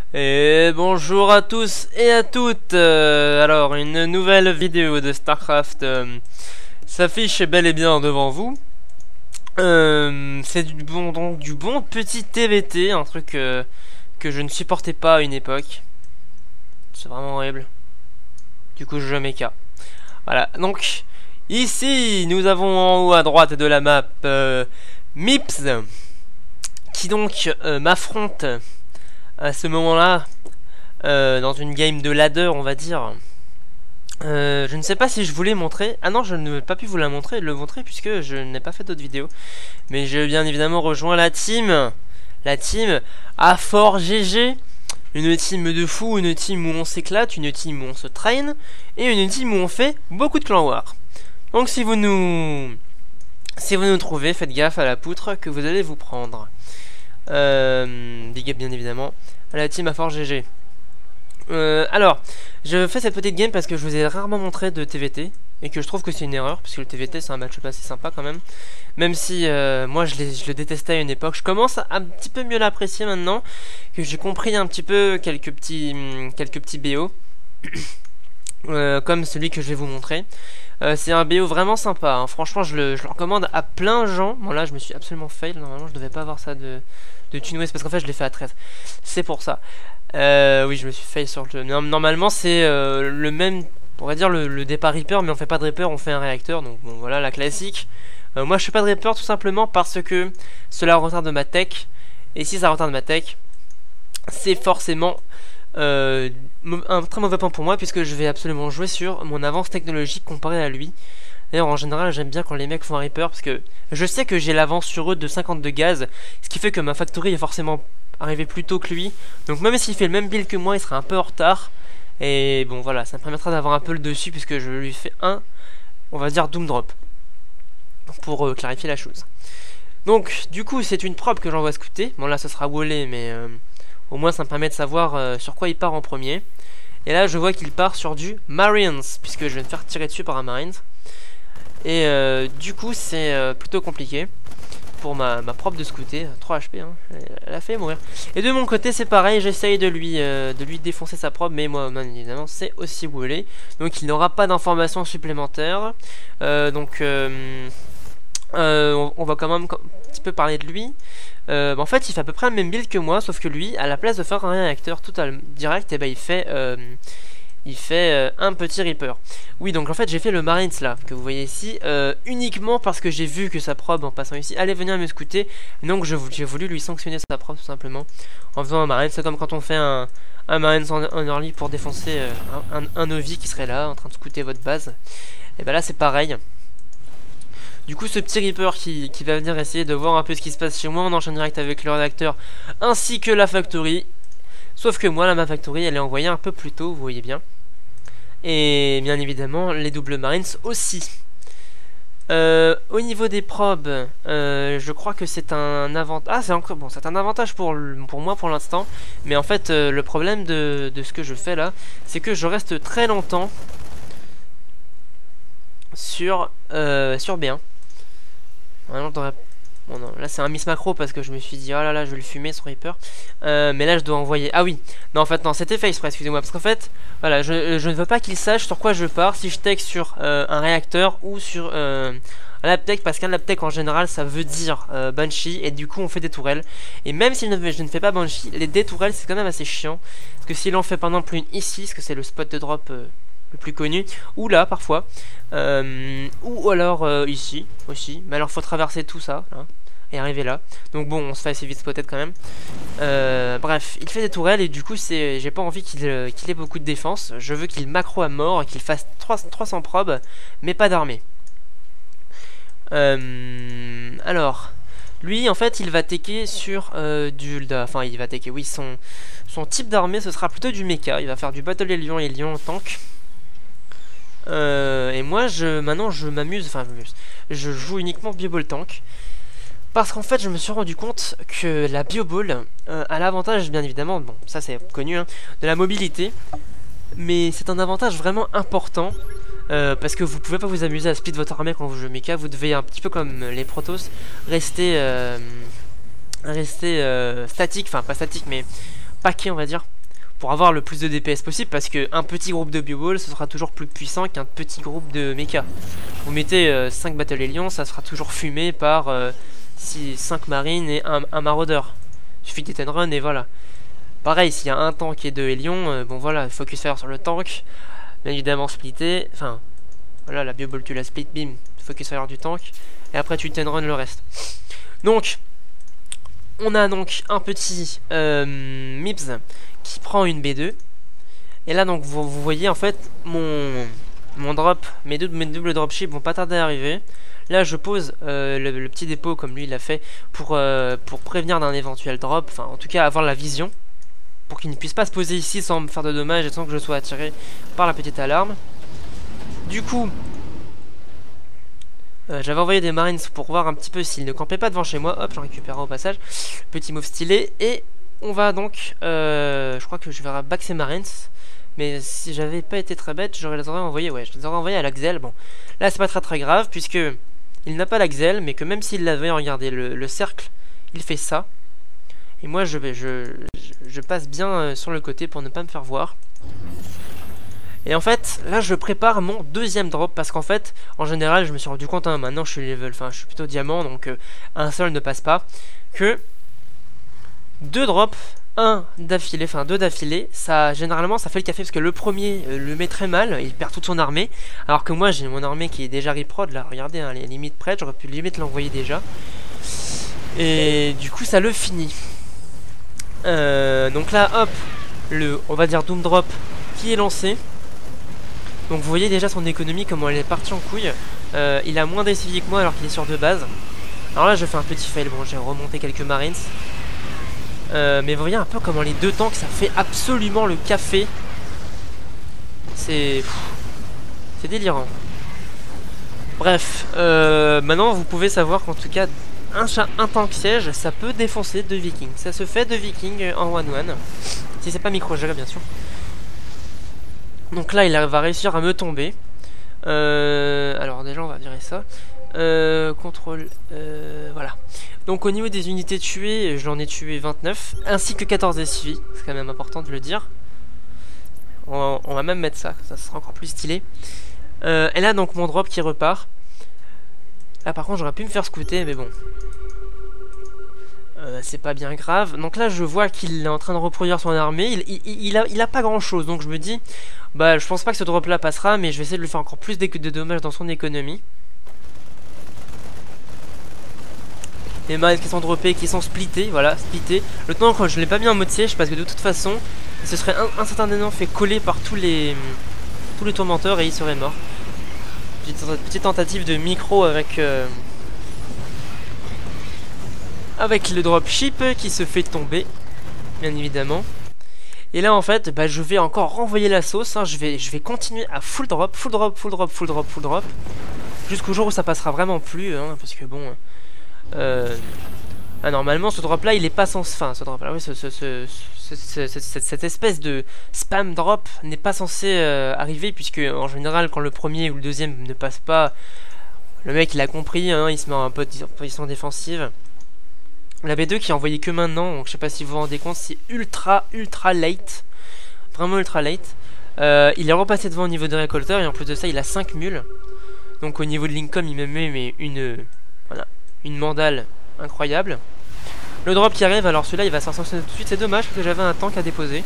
Et bonjour à tous et à toutes. Alors une nouvelle vidéo de StarCraft s'affiche bel et bien devant vous. C'est du bon petit TVT, un truc que je ne supportais pas à une époque. C'est vraiment horrible. Du coup je mets K. Voilà, donc ici nous avons en haut à droite de la map Mips qui donc m'affronte à ce moment-là dans une game de ladder, on va dire. Je ne sais pas si je voulais montrer. Ah non, je n'ai pas pu vous le montrer puisque je n'ai pas fait d'autres vidéos. Mais j'ai bien évidemment rejoint la team A4GG. Une team de fou, une team où on s'éclate, une team où on se traîne, et une team où on fait beaucoup de clan war. Donc si vous nous trouvez, faites gaffe à la poutre que vous allez vous prendre. Big up bien évidemment à la team A4GG. Alors, je fais cette petite game parce que je vous ai rarement montré de TVT et que je trouve que c'est une erreur, parce que le TVT c'est un match-up assez sympa quand même. Même si moi je le détestais à une époque, je commence à un petit peu mieux l'apprécier maintenant que j'ai compris un petit peu quelques petits BO. Comme celui que je vais vous montrer. C'est un BO vraiment sympa, hein. Franchement je le recommande à plein de gens. Bon là je me suis absolument fail, normalement je devais pas avoir ça de Tunwest parce qu'en fait je l'ai fait à 13. C'est pour ça. Oui je me suis fail sur le... Normalement c'est le même, on va dire le départ Reaper, mais on fait pas de Reaper, on fait un réacteur. Donc bon voilà la classique. Moi je fais pas de Reaper tout simplement parce que cela retarde ma tech. Et si ça retarde ma tech, c'est forcément un très mauvais point pour moi, puisque je vais absolument jouer sur mon avance technologique comparé à lui. D'ailleurs en général j'aime bien quand les mecs font un Reaper, parce que je sais que j'ai l'avance sur eux de 52 gaz, ce qui fait que ma factory est forcément arrivée plus tôt que lui. Donc même s'il fait le même build que moi, il sera un peu en retard. Et bon voilà, ça me permettra d'avoir un peu le dessus, puisque je lui fais un, on va dire, doom drop, pour clarifier la chose. Donc du coup c'est une prop que j'envoie scouter. Bon là ce sera wallé, mais au moins ça me permet de savoir sur quoi il part en premier. Et là je vois qu'il part sur du Marines, puisque je vais me faire tirer dessus par un Marines. Et du coup c'est plutôt compliqué pour ma prop de scouter. 3 HP, hein. Elle a fait mourir. Et de mon côté c'est pareil, j'essaye de lui défoncer sa prop, mais moi bien évidemment c'est aussi wallé. Donc il n'aura pas d'informations supplémentaires. On va quand même un petit peu parler de lui. En fait il fait à peu près le même build que moi, sauf que lui à la place de faire un réacteur total direct, et ben il fait un petit Reaper. Oui, donc en fait j'ai fait le Marines là que vous voyez ici uniquement parce que j'ai vu que sa probe en passant ici allait venir me scouter. Donc j'ai voulu lui sanctionner sa probe tout simplement en faisant un Marines. C'est comme quand on fait un Marines en early pour défoncer un Ovi qui serait là en train de scouter votre base. Et ben là c'est pareil. Du coup ce petit Reaper qui va venir essayer de voir un peu ce qui se passe chez moi, on enchaîne direct avec le réacteur ainsi que la factory. Sauf que moi là ma factory elle est envoyée un peu plus tôt, vous voyez bien. Et bien évidemment les doubles Marines aussi. Au niveau des probes, je crois que c'est un avantage. Ah c'est encore bon, c'est un avantage pour moi pour l'instant. Mais en fait le problème de ce que je fais là, c'est que je reste très longtemps sur B1. Vraiment, bon non, là c'est un miss macro parce que je me suis dit oh là là je vais le fumer son Reaper. Mais là je dois envoyer. Ah oui, non en fait non, c'était face press, excusez-moi, parce qu'en fait voilà je ne veux pas qu'il sache sur quoi je pars, si je tech sur un réacteur ou sur un laptech, parce qu'un laptech en général ça veut dire Banshee, et du coup on fait des tourelles. Et même si je ne fais pas Banshee, les des tourelles c'est quand même assez chiant, parce que s'il en fait par exemple une ici, parce que c'est le spot de drop le plus connu, ou là parfois, ou alors ici aussi, mais alors faut traverser tout ça là, et arriver là, donc bon on se fait assez vite spotted quand même. Bref, il fait des tourelles et du coup j'ai pas envie qu'il ait beaucoup de défense, je veux qu'il macro à mort, qu'il fasse 300 probes mais pas d'armée. Alors lui en fait il va tecker sur enfin il va tecker, oui, son type d'armée ce sera plutôt du mecha, il va faire du battle Lion et Lion en tank. Et moi maintenant je m'amuse, enfin je joue uniquement Bioball tank, parce qu'en fait je me suis rendu compte que la Bioball a l'avantage bien évidemment, bon ça c'est connu hein, de la mobilité, mais c'est un avantage vraiment important parce que vous pouvez pas vous amuser à split votre armée quand vous jouez mecha, vous devez un petit peu comme les Protoss rester statique, enfin pas statique mais paquet on va dire, pour avoir le plus de DPS possible, parce que un petit groupe de Bioball, ce sera toujours plus puissant qu'un petit groupe de mecha. Vous mettez 5 Battle Lions, ça sera toujours fumé par 5 marines et un maraudeur. Il suffit d'hit and run et voilà. Pareil, s'il y a un tank et 2 Hélions, bon voilà, focus fire sur le tank, bien évidemment splitter, enfin, voilà, la Bioball tu la split, bim, focus fire du tank, et après tu hit and run le reste. Donc, on a donc un petit Mips qui prend une B2. Et là donc vous voyez en fait mon drop, mes doubles dropships vont pas tarder à arriver. Là je pose le petit dépôt comme lui il l'a fait pour prévenir d'un éventuel drop. Enfin en tout cas avoir la vision. Pour qu'il ne puisse pas se poser ici sans me faire de dommages et sans que je sois attiré par la petite alarme. Du coup j'avais envoyé des marines pour voir un petit peu s'ils ne campaient pas devant chez moi. Hop, j'en récupérerai au passage. Petit move stylé. Et on va donc... je crois que je verrai back ces marines. Mais si j'avais pas été très bête, j'aurais les aurais envoyés. Ouais, je les aurais envoyés à l'Axel. Bon, là c'est pas très grave puisque il n'a pas l'Axel. Mais que même s'il l'avait, regardez, le cercle, il fait ça. Et moi je passe bien sur le côté pour ne pas me faire voir. Et en fait, là je prépare mon deuxième drop parce qu'en fait, en général, je me suis rendu compte, hein, maintenant je suis level, enfin je suis plutôt diamant, donc un seul ne passe pas, que deux drops, deux d'affilée, ça généralement ça fait le café parce que le premier le met très mal, il perd toute son armée, alors que moi j'ai mon armée qui est déjà reprod, là regardez, hein, les limites prêtes, j'aurais pu limite l'envoyer déjà, et du coup ça le finit. Donc là hop, on va dire Doom Drop qui est lancé. Donc vous voyez déjà son économie, comment elle est partie en couille. Il a moins d'SCV que moi alors qu'il est sur 2 bases. Alors là je fais un petit fail, bon j'ai remonté quelques marines. Mais vous voyez un peu comment les deux tanks ça fait absolument le café. C'est délirant. Bref, maintenant vous pouvez savoir qu'en tout cas un tank siège ça peut défoncer 2 vikings. Ça se fait 2 vikings en 1-1. Si c'est pas micro-gel bien sûr. Donc là il va réussir à me tomber. Alors déjà on va virer ça. Contrôle, voilà. Donc au niveau des unités tuées, j'en ai tué 29, ainsi que 14 SCV, c'est quand même important de le dire. On va même mettre ça sera encore plus stylé. Et là donc mon drop qui repart. Là par contre j'aurais pu me faire scouter, mais bon. C'est pas bien grave. Donc là je vois qu'il est en train de reproduire son armée. Il a pas grand chose, donc je me dis bah je pense pas que ce drop là passera, mais je vais essayer de lui faire encore plus de dommages dans son économie. Les marines qui sont droppées, qui sont splittées, voilà, splittées. Le tank je l'ai pas mis en mode siège parce que de toute façon ce serait instantanément fait coller par tous les tourmenteurs et il serait mort. Petite tentative de micro avec le dropship qui se fait tomber, bien évidemment. Et là en fait bah, je vais encore renvoyer la sauce, hein. je vais continuer à full drop, jusqu'au jour où ça passera vraiment plus, hein, parce que bon normalement ce drop là il est pas censé, enfin ce drop là oui, cette espèce de spam drop n'est pas censé arriver, puisque en général quand le premier ou le deuxième ne passe pas, le mec il a compris, hein, il se met en position défensive. La B2 qui est envoyée que maintenant, donc je sais pas si vous vous rendez compte, c'est ultra late. Vraiment ultra late. Il est repassé devant au niveau de récolteur et en plus de ça il a 5 mules. Donc au niveau de l'income il me met une mandale incroyable. Le drop qui arrive, alors celui-là il va s'ascensionner tout de suite, c'est dommage parce que j'avais un tank à déposer.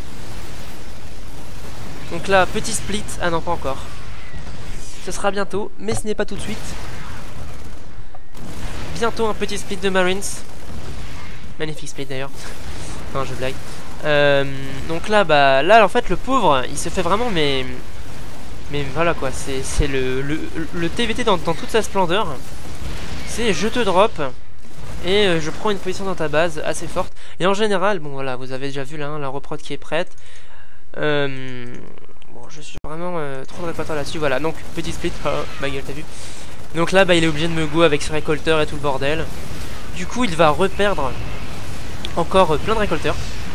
Donc là petit split, ah non pas encore. Ce sera bientôt, mais ce n'est pas tout de suite. Bientôt un petit split de Marines. Magnifique split d'ailleurs. Non je blague. Donc là bah là en fait le pauvre il se fait vraiment mais voilà quoi, c'est le TVT dans toute sa splendeur. C'est je te drop et je prends une position dans ta base assez forte. Et en général bon voilà vous avez déjà vu là hein, la reprod qui est prête. Bon je suis vraiment trop de récolteur là-dessus. Voilà donc petit split, oh, ma gueule t'as vu. Donc là bah il est obligé de me go avec ses récolteurs et tout le bordel. Du coup il va reperdre encore plein de récolteurs.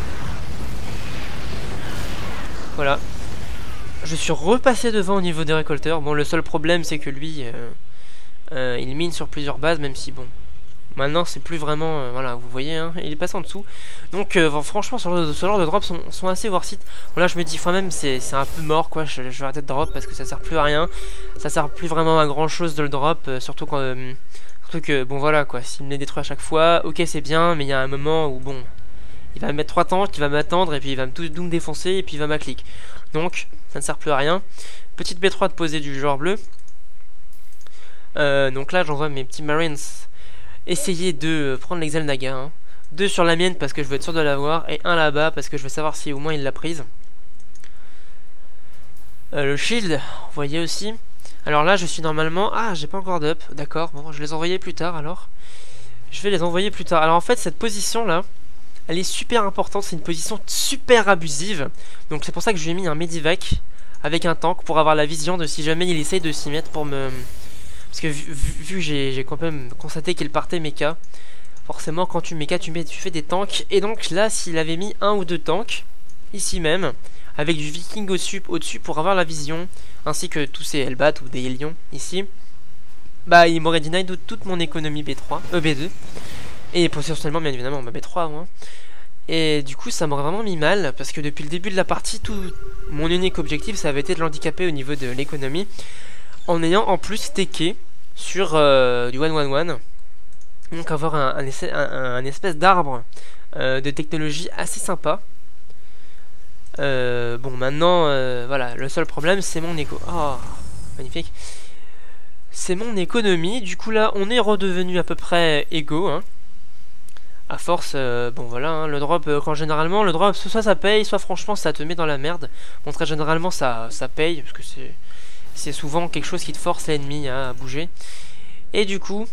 Voilà. Je suis repassé devant au niveau des récolteurs. Bon le seul problème c'est que lui il mine sur plusieurs bases, même si bon Maintenant c'est plus vraiment, voilà, vous voyez, hein, il est passé en dessous. Donc franchement ce genre de drops sont assez worth it. Bon, là je me dis quand même c'est un peu mort quoi, je vais arrêter de drop parce que ça sert plus à rien. Ça sert plus vraiment à grand chose de le drop, surtout quand... surtout que bon voilà quoi, s'il me les détruit à chaque fois, ok c'est bien, mais il y a un moment où bon... Il va me mettre 3 tanks, il va m'attendre et puis il va tout me défoncer et puis il va m'acclic. Donc ça ne sert plus à rien. Petite B3 de posée du joueur bleu. Donc là j'envoie mes petits marines essayer de prendre l'Exalnaga, hein. 2 sur la mienne parce que je veux être sûr de l'avoir, et 1 là-bas parce que je veux savoir si au moins il l'a prise. Le shield, vous voyez aussi. Alors là je suis normalement... Ah, j'ai pas encore d'up, d'accord, bon je vais les envoyer plus tard alors. Je vais les envoyer plus tard. Alors en fait cette position là, elle est super importante, c'est une position super abusive. Donc c'est pour ça que je lui ai mis un Medivac avec un tank pour avoir la vision de si jamais il essaye de s'y mettre pour me... Parce que vu que j'ai quand même constaté qu'il partait mecha, forcément quand tu mecha tu fais des tanks. Et donc là s'il avait mis 1 ou 2 tanks, ici même, avec du viking au-dessus pour avoir la vision, ainsi que tous ces Hellbat ou des Hélions ici, bah il m'aurait denied toute mon économie B3, B2. Et potentiellement bien évidemment ma B3 moi. Et du coup ça m'aurait vraiment mis mal, parce que depuis le début de la partie, tout mon unique objectif ça avait été de l'handicaper au niveau de l'économie, en ayant en plus teché sur du 1-1-1. Donc avoir un espèce d'arbre de technologie assez sympa. Bon maintenant voilà, le seul problème c'est mon éco. Oh magnifique. C'est mon économie. Du coup là on est redevenu à peu près égaux, hein. À force, bon voilà, hein, le drop, quand généralement le drop soit ça paye, soit franchement ça te met dans la merde. Bon très généralement ça paye, parce que c'est souvent quelque chose qui te force l'ennemi à bouger. Et du coup,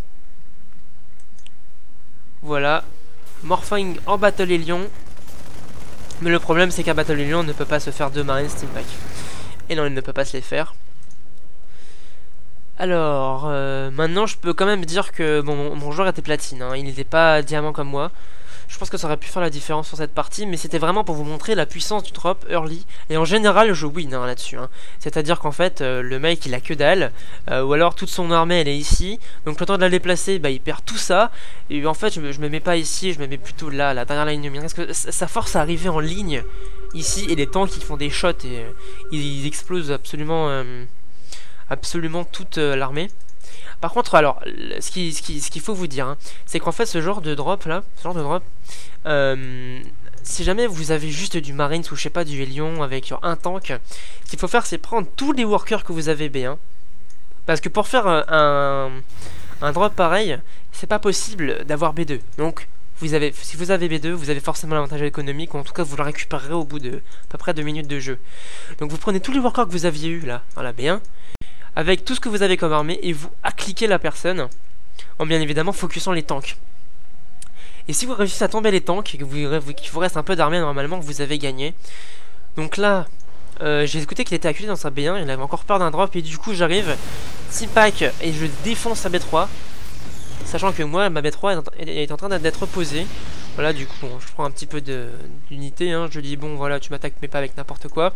voilà, Morphing en Battle Hélion. Mais le problème c'est qu'un Battle Hélion ne peut pas se faire 2 Marines Steam Pack. Et non, il ne peut pas se les faire. Alors, maintenant je peux quand même dire que bon, mon joueur était platine, hein, il n'était pas diamant comme moi. Je pense que ça aurait pu faire la différence sur cette partie, mais c'était vraiment pour vous montrer la puissance du drop early. Et en général, je win hein, là-dessus. Hein. C'est-à-dire qu'en fait, le mec il a que dalle, ou alors toute son armée elle est ici. Donc le temps de la déplacer, bah, il perd tout ça. Et en fait, je me mets pas ici, je me mets plutôt là, derrière la ligne de mine. Parce que ça force à arriver en ligne ici, et les tanks qui font des shots et ils explosent absolument toute l'armée. Par contre, alors, ce qu'il faut vous dire, hein, c'est qu'en fait, ce genre de drop là, si jamais vous avez juste du Marines ou je sais pas du Hélion avec un tank, ce qu'il faut faire, c'est prendre tous les workers que vous avez B1. Parce que pour faire un drop pareil, c'est pas possible d'avoir B2. Donc, si vous avez B2, vous avez forcément l'avantage économique, ou en tout cas, vous le récupérerez au bout de à peu près 2 minutes de jeu. Donc, vous prenez tous les workers que vous aviez eu là, dans la B1. Avec tout ce que vous avez comme armée, et vous cliquez la personne en bien évidemment focusant les tanks. Et si vous réussissez à tomber les tanks et que qu'il vous reste un peu d'armée, normalement vous avez gagné. Donc là j'ai écouté qu'il était acculé dans sa B1, il avait encore peur d'un drop, et du coup j'arrive Steam Pack et je défonce sa B3, sachant que moi ma B3 est en train d'être posée. Voilà, du coup bon, je prends un petit peu d'unité, hein. Je dis bon voilà, tu m'attaques mais pas avec n'importe quoi.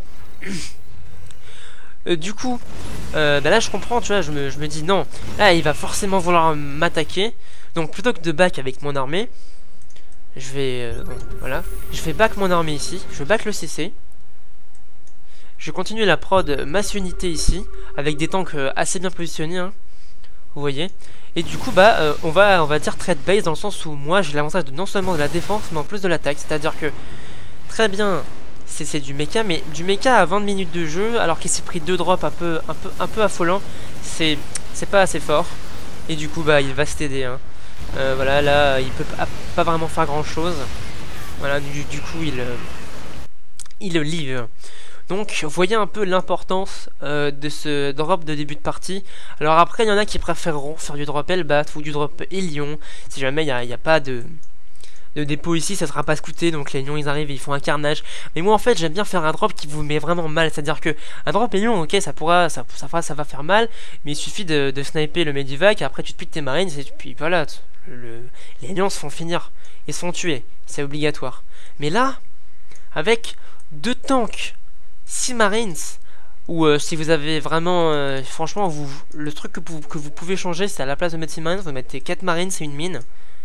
Du coup, bah là je comprends, tu vois, je me dis non, là il va forcément vouloir m'attaquer. Donc plutôt que de back avec mon armée, je vais, bon, voilà, je vais back mon armée ici, je back le CC. Je continue la prod masse unité ici, avec des tanks assez bien positionnés, hein, vous voyez. Et du coup, bah, on va dire trade base dans le sens où moi j'ai l'avantage de non seulement de la défense, mais en plus de l'attaque. C'est-à-dire que, très bien, c'est du mecha, mais du mecha à 20 minutes de jeu, alors qu'il s'est pris 2 drops un peu affolants, c'est pas assez fort. Et du coup, bah, il va se t'aider, hein. Voilà, là, il peut pas vraiment faire grand chose. Voilà, du coup, il live. Donc, vous voyez un peu l'importance de ce drop de début de partie. Alors après, il y en a qui préféreront faire du drop Hellbat ou du drop Hélion. Si jamais il n'y a pas de dépôt ici, ça sera pas scouté, donc les lions ils arrivent et ils font un carnage. Mais moi en fait j'aime bien faire un drop qui vous met vraiment mal, c'est à dire que un drop lion, ok, ça va faire mal, mais il suffit de sniper le Medivac, et après tu te piques tes marines, et puis voilà, les lions se font finir, ils se font tuer, c'est obligatoire. Mais là, avec 2 tanks, 6 marines, ou si vous avez vraiment, franchement, le truc que vous pouvez changer, c'est à la place de mettre 6 marines, vous mettez 4 marines, c'est une mine.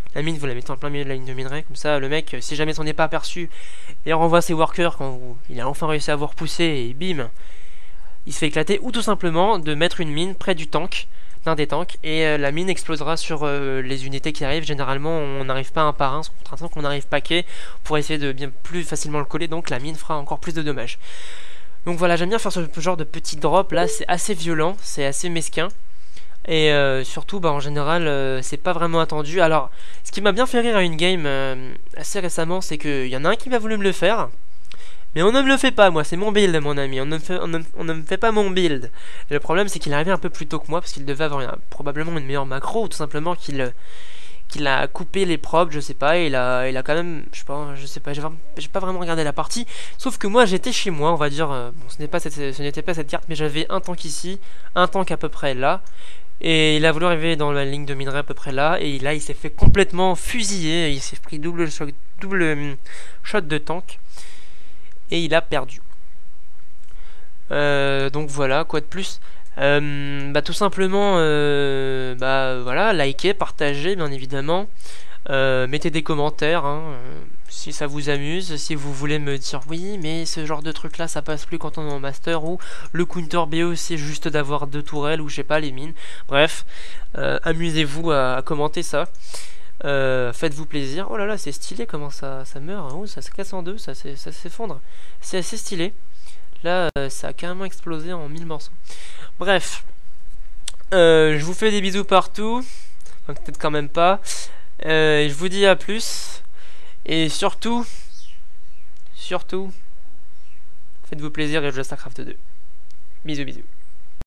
La mine, vous la mettez en plein milieu de la ligne de minerai, comme ça, le mec, si jamais s'en est pas aperçu, et renvoie ses workers quand il a enfin réussi à vous repousser, et bim, il se fait éclater, ou tout simplement de mettre une mine près du tank, d'un des tanks, et la mine explosera sur les unités qui arrivent. Généralement, on n'arrive pas un par un, contre un tank, on arrive paquet, pour essayer de bien plus facilement le coller, donc la mine fera encore plus de dommages. Donc voilà, j'aime bien faire ce genre de petit drop, là, c'est assez violent, c'est assez mesquin. Et surtout, bah, en général, c'est pas vraiment attendu. Alors, ce qui m'a bien fait rire à une game assez récemment, c'est qu'il y en a un qui m'a voulu me le faire. Mais on ne me le fait pas, moi, c'est mon build, mon ami. On ne me fait pas mon build. Et le problème, c'est qu'il est arrivé un peu plus tôt que moi, parce qu'il devait avoir probablement une meilleure macro, ou tout simplement qu'il a coupé les probes, je sais pas, et il a quand même, je sais pas, j'ai pas vraiment regardé la partie. Sauf que moi, j'étais chez moi, on va dire, bon, ce n'était pas cette carte, mais j'avais un tank ici, un tank à peu près là. Et il a voulu arriver dans la ligne de minerai à peu près là, et là il s'est fait complètement fusiller, il s'est pris double shot de tank, et il a perdu. Donc voilà, quoi de plus. Bah tout simplement, bah voilà, likez, partagez bien évidemment, mettez des commentaires, hein, si ça vous amuse, si vous voulez me dire oui mais ce genre de truc là ça passe plus quand on est en master, ou le counter BO c'est juste d'avoir 2 tourelles, ou je sais pas, les mines, bref, amusez-vous à commenter ça, faites-vous plaisir. Oh là là, c'est stylé comment ça meurt, oh, ça se casse en deux, ça s'effondre, c'est assez stylé. Là ça a carrément explosé en 1000 morceaux. Bref, je vous fais des bisous partout, enfin, peut-être quand même pas. Je vous dis à plus. Et surtout, faites-vous plaisir et jouez à StarCraft 2. Bisous bisous.